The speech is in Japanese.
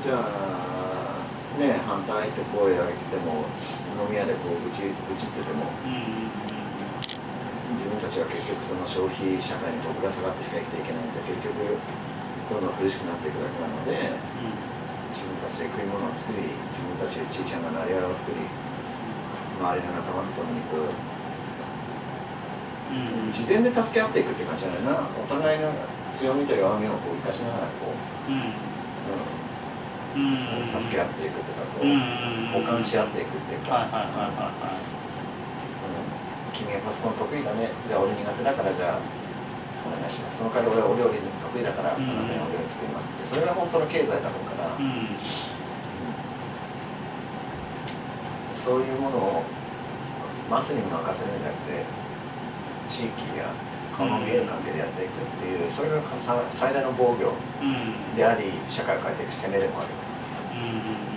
じゃあね、反対って声を上げてても飲み屋でこう愚痴ってても、自分たちは結局その消費社会にこうぶら下がってしか生きていけないと結局どんどん苦しくなっていくだけなので、自分たちで食い物を作り、自分たちでちいちゃななりわいを作り、周りの仲間と共にこう、事前で助け合っていくっていう感じじゃないな。お互いの強みと弱みをこう生かしながらこう、助け合っていくとかこう、補完し合っていくっていうか、君はパソコン得意だね、じゃあ俺苦手だからじゃあお願いします、その代わり俺はお料理得意だからあなたにお料理作りますって、それが本当の経済だろうから、そういうものをマスに任せるんじゃなくて地域や顔の見える関係でやっていくっていう、それが最大の防御であり社会を変えていく攻めでもある。